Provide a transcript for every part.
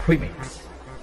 Remix.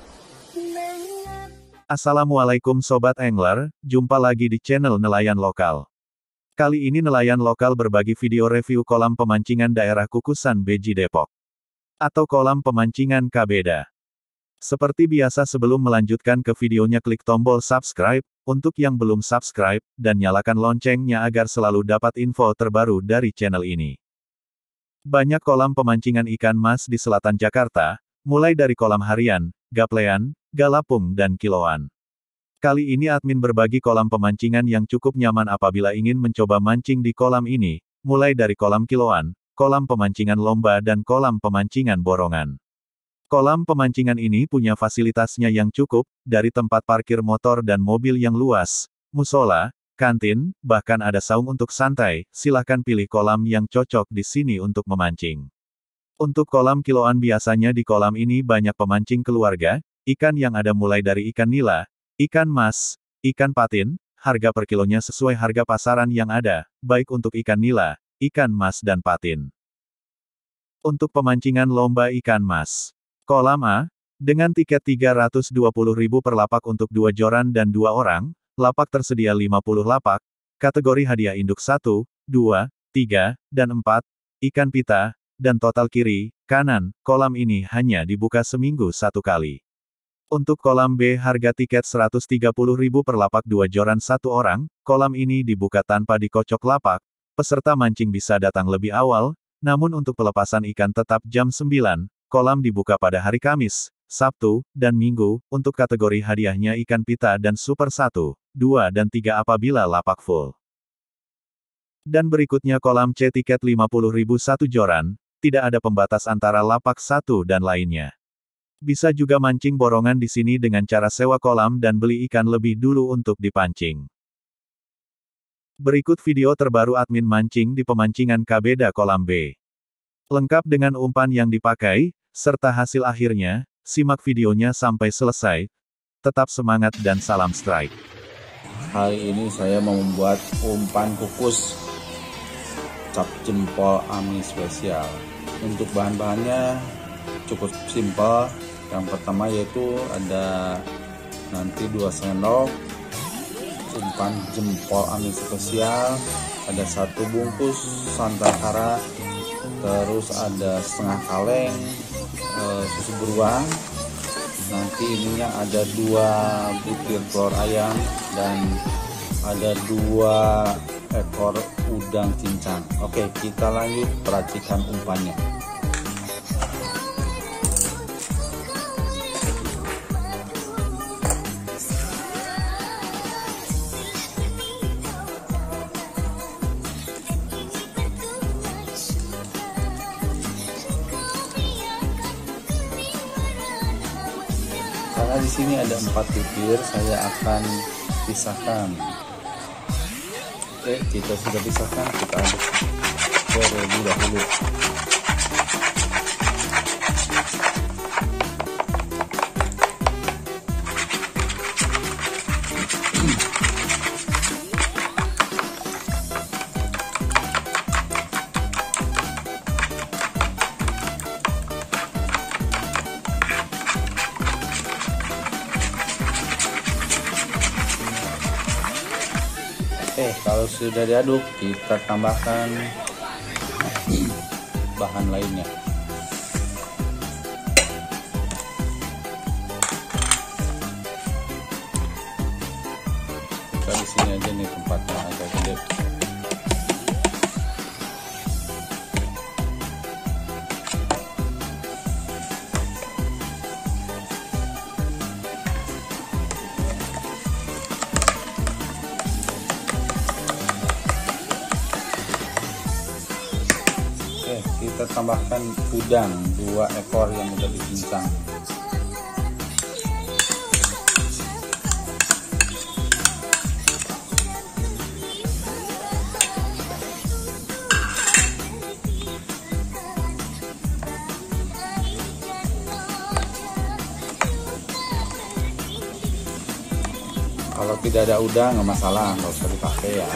Assalamualaikum Sobat Angler, jumpa lagi di channel Nelayan Lokal. Kali ini nelayan lokal berbagi video review kolam pemancingan daerah Kukusan Beji Depok. Atau kolam pemancingan Kabeda. Seperti biasa sebelum melanjutkan ke videonya klik tombol subscribe, untuk yang belum subscribe, dan nyalakan loncengnya agar selalu dapat info terbaru dari channel ini. Banyak kolam pemancingan ikan mas di selatan Jakarta, mulai dari kolam harian, gaplean, galapung dan kiloan. Kali ini admin berbagi kolam pemancingan yang cukup nyaman apabila ingin mencoba mancing di kolam ini, mulai dari kolam kiloan, kolam pemancingan lomba dan kolam pemancingan borongan. Kolam pemancingan ini punya fasilitasnya yang cukup, dari tempat parkir motor dan mobil yang luas, musola, kantin, bahkan ada saung untuk santai. Silahkan pilih kolam yang cocok di sini untuk memancing. Untuk kolam kiloan biasanya di kolam ini banyak pemancing keluarga, ikan yang ada mulai dari ikan nila, ikan mas, ikan patin, harga per kilonya sesuai harga pasaran yang ada, baik untuk ikan nila, ikan mas dan patin. Untuk pemancingan lomba ikan mas. Kolam A, dengan tiket Rp320.000 per lapak untuk 2 joran dan 2 orang, lapak tersedia 50 lapak, kategori hadiah induk 1, 2, 3, dan 4, ikan pita, dan total kiri, kanan, kolam ini hanya dibuka seminggu 1 kali. Untuk kolam B harga tiket Rp130.000 per lapak 2 joran 1 orang, kolam ini dibuka tanpa dikocok lapak, peserta mancing bisa datang lebih awal, namun untuk pelepasan ikan tetap jam 9, kolam dibuka pada hari Kamis, Sabtu, dan Minggu, untuk kategori hadiahnya ikan pita dan super 1, 2 dan 3 apabila lapak full. Dan berikutnya kolam C tiket Rp50.000 1 joran, tidak ada pembatas antara lapak 1 dan lainnya. Bisa juga mancing borongan di sini dengan cara sewa kolam dan beli ikan lebih dulu untuk dipancing. Berikut video terbaru admin mancing di pemancingan Kabeda kolam B. Lengkap dengan umpan yang dipakai, serta hasil akhirnya. Simak videonya sampai selesai. Tetap semangat dan salam strike. Hari ini saya mau membuat umpan kukus cap jempol Ami spesial. Untuk bahan-bahannya cukup simpel. Yang pertama yaitu ada nanti 2 sendok umpan jempol Ami spesial, ada 1 bungkus santan kara, terus ada setengah kaleng susu beruang, nanti ininya ada 2 butir telur ayam dan ada 2 ekor udang cincang. Oke, kita lanjut peracikan umpannya. Karena di sini ada 4 butir, saya akan pisahkan. Oke, kita sudah pisahkan, kita aduk terlebih dahulu. Kalau sudah diaduk, kita tambahkan bahan lainnya. Kita di sini aja nih tempatnya agak gede. Kita tambahkan udang 2 ekor yang udah dicincang. Kalau tidak ada udang nggak masalah, nggak usah dipakai ya.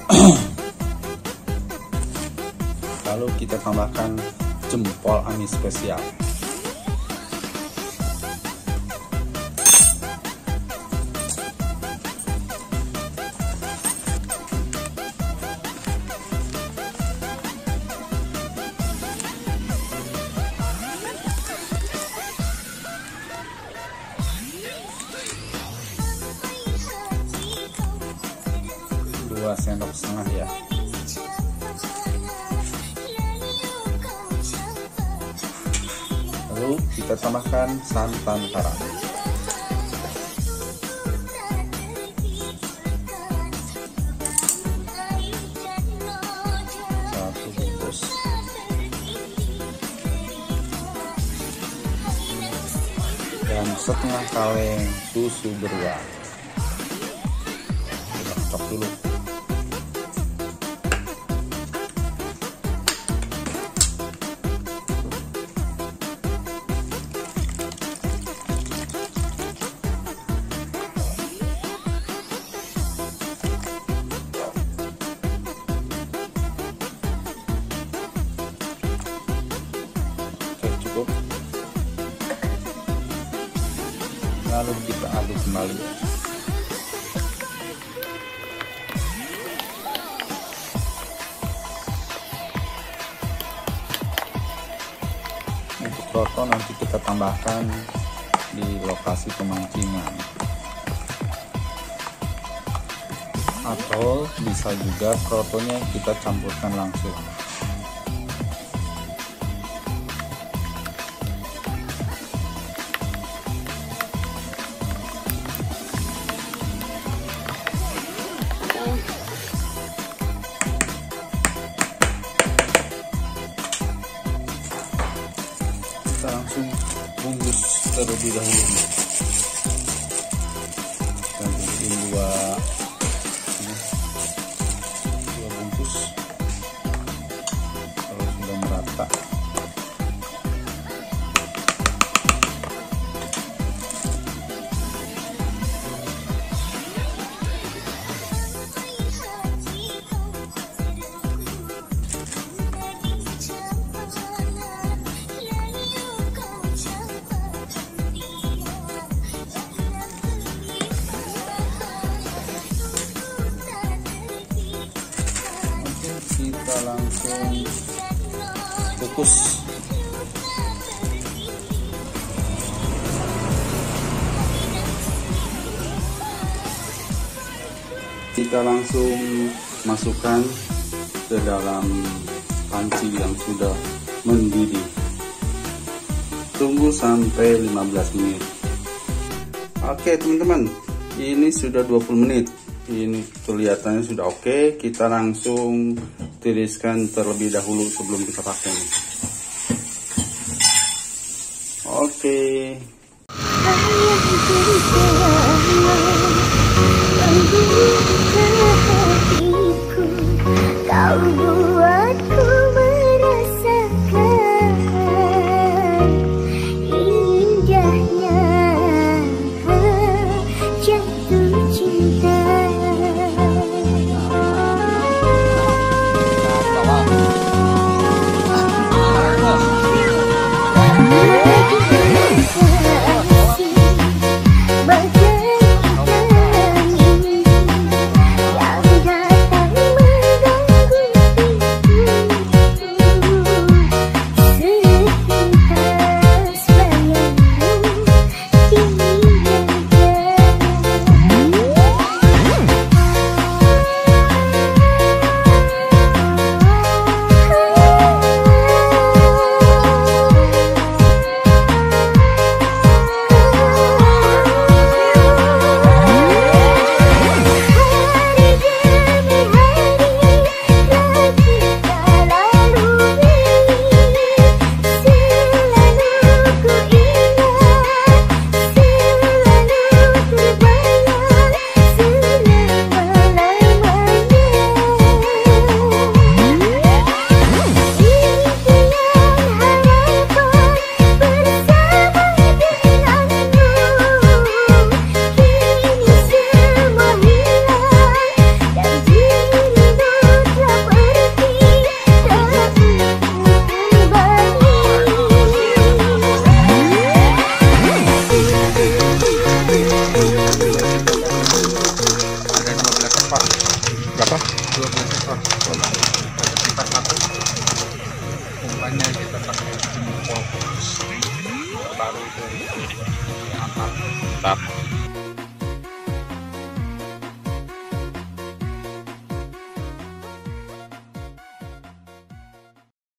Lalu kita tambahkan jempol amis spesial. Dua sendok setengah ya. Lalu kita tambahkan santan karam. Satu bungkus. Dan setengah kaleng susu beruang. Kita kocok dulu. Cukup. Lalu kita aduk kembali. Untuk kroto nanti kita tambahkan di lokasi pemancingan, atau bisa juga krotonya kita campurkan langsung. Kita langsung bungkus terlebih dahulu. Kita bikin dua bungkus. Kalau sudah merata, kita langsung kukus. Kita langsung masukkan ke dalam panci yang sudah mendidih. Tunggu sampai 15 menit. Oke teman-teman, ini sudah 20 menit. Ini kelihatannya sudah oke. Kita langsung tiriskan terlebih dahulu sebelum kita pakai. Oke.